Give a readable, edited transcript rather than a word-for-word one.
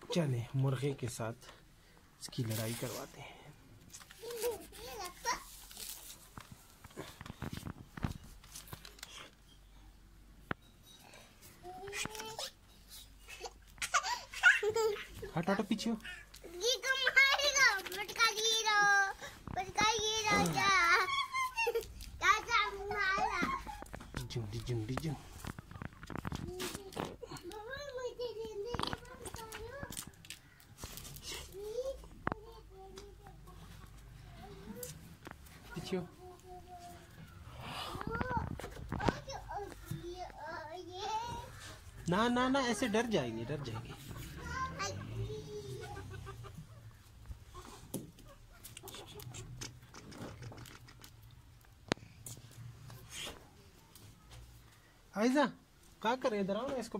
चले मुर्गे के साथ इसकी लड़ाई करवाते हैं। हट हट पीछे हो। झुंडी झुंडी झुंडी पीछे हो। ना ना ना ऐसे डर जाएंगे डर जाएंगे। आयजा क्या कर रहे हैं? इधर आओ ना इसको।